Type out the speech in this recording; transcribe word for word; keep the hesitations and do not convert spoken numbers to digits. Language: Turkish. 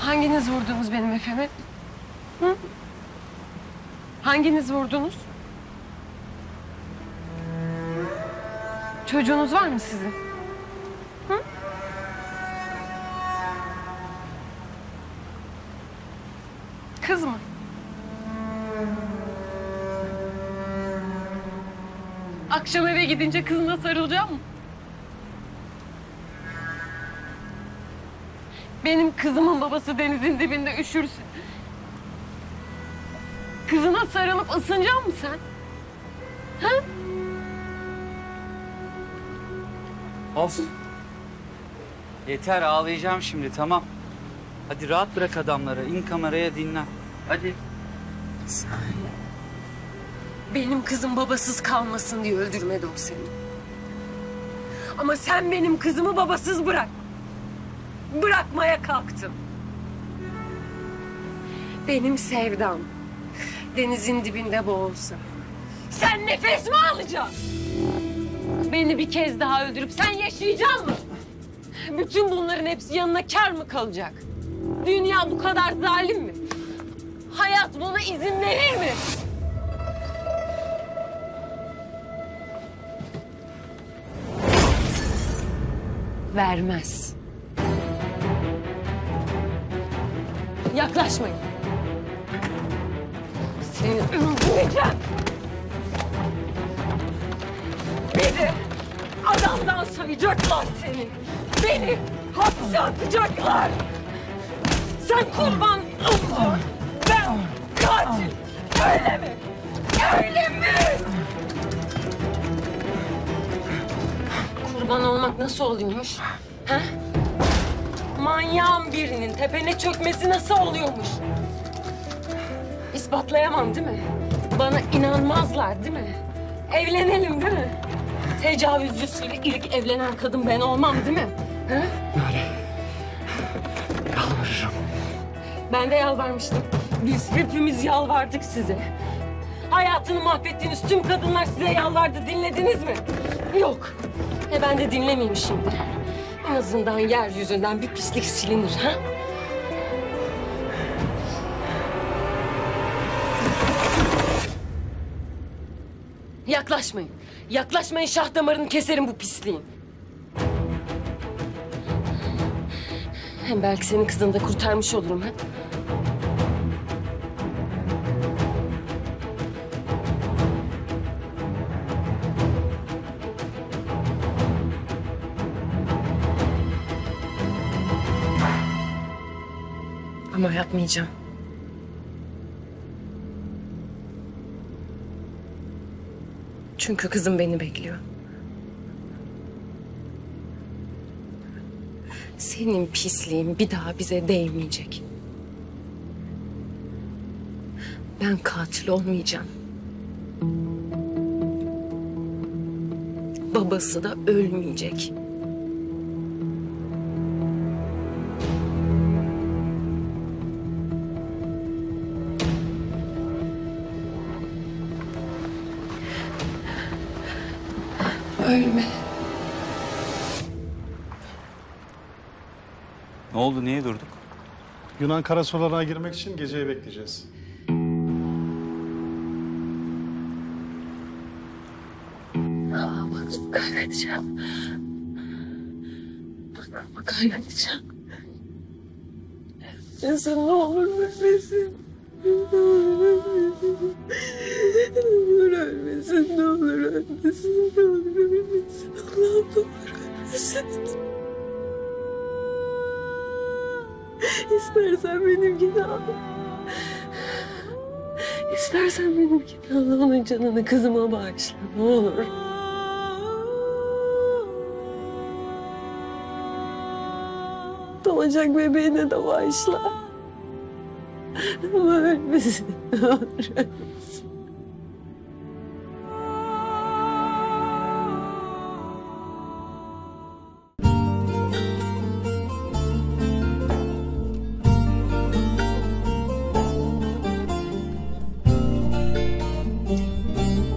Hanginiz vurdunuz benim Efe'mi? Hı? Hanginiz vurdunuz? Çocuğunuz var mı sizin? Hı? Kız mı? Akşam eve gidince kızına sarılacağım mı? Benim kızımın babası denizin dibinde üşürsün. Kızına sarılıp ısınacak mısın sen? Ha? Of. Yeter, ağlayacağım şimdi, tamam. Hadi rahat bırak adamları. İn kameraya, dinlen. Hadi. Benim kızım babasız kalmasın diye öldürmedi o seni. Ama sen benim kızımı babasız bırak. Bırakmaya kalktın. Benim sevdam denizin dibinde boğulsa sen nefes mi alacaksın? Beni bir kez daha öldürüp sen yaşayacak mısın? Bütün bunların hepsi yanına kâr mı kalacak? Dünya bu kadar zalim mi? Hayat buna izin verir mi? Vermez. Yaklaşmayın. Seni öldüreceğim. Beni adamdan sayacaklar seni. Beni hapse atacaklar. Sen kurban olacaksın. Ben katil. Öyle mi? Öyle mi? Kurban olmak nasıl oluyormuş? Ha? Manyağın birinin tepene çökmesi nasıl oluyormuş? İspatlayamam değil mi? Bana inanmazlar değil mi? Evlenelim değil mi? Tecavüzcüsüyle ilk evlenen kadın ben olmam değil mi? Ha? Nare, yalvarırım. Ben de yalvarmıştım. Biz hepimiz yalvardık size. Hayatını mahvettiğiniz tüm kadınlar size yalvardı. Dinlediniz mi? Yok. E ben de dinlemeyeyim şimdi. En azından yeryüzünden bir pislik silinir ha? Yaklaşmayın. Yaklaşmayın, şah damarını keserim bu pisliğin. Hem belki senin kızını da kurtarmış olurum ha? Ama yapmayacağım. Çünkü kızım beni bekliyor. Senin pisliğin bir daha bize değmeyecek. Ben katil olmayacağım. Babası da ölmeyecek. Ölme. Ne oldu, niye durduk? Yunan karasularına girmek için geceyi bekleyeceğiz. Aa, bak kaybedeceğim. Bak kaybedeceğim. İnsan ne olur ölmesin. Ne olur ölmesin. Ne olur ölmesin. Ne olur ölmesin. Ne olur ölmesin. Allah'ım ne olur ölmesin. İstersen benimkini al. İstersen benimkini al. Onun canını kızıma bağışla. Ne olur. Doğacak bebeğine de bağışla. Ama ölmesin. Ne olur ölmesin.